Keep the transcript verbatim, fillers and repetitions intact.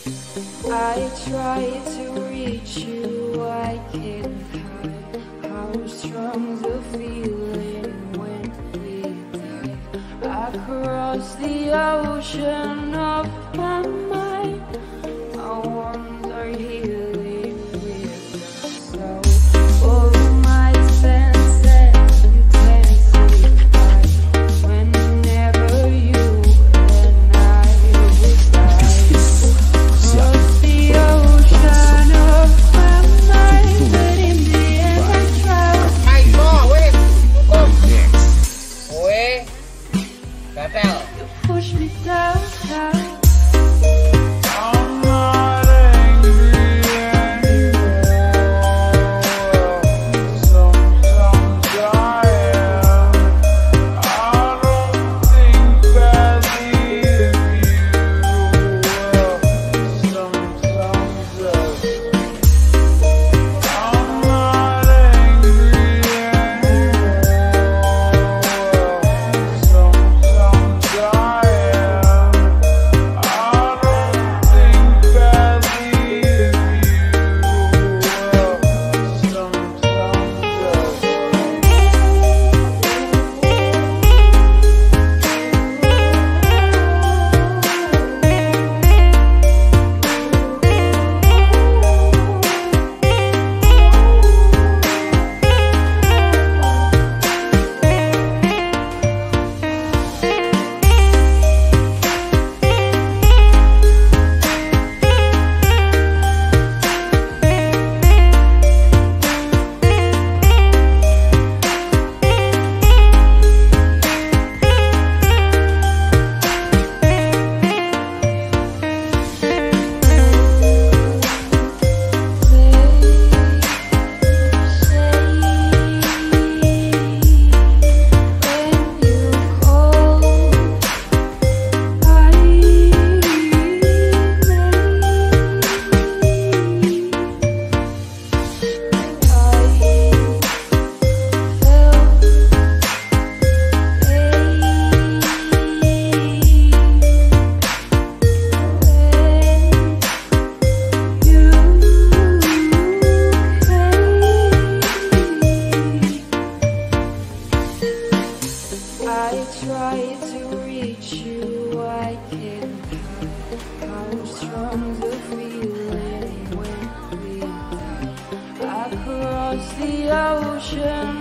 I try to reach you, I can't hide how strong the feeling when we dive across the ocean of my mind. My wounds are healing with the soul of my senses. You can't sleep right whenever you and I reside. Across the ocean of my mind, but in the end I drown. Hay to quên ôi cá tèo You push me down, down. I'm not angry anymore. Sometimes I am. I don't think badly of you. Sometimes I'm not angry anymore. Sometimes I am. I don't think badly of you. I try to reach you, I can't hide how strong the feeling when we dive across the ocean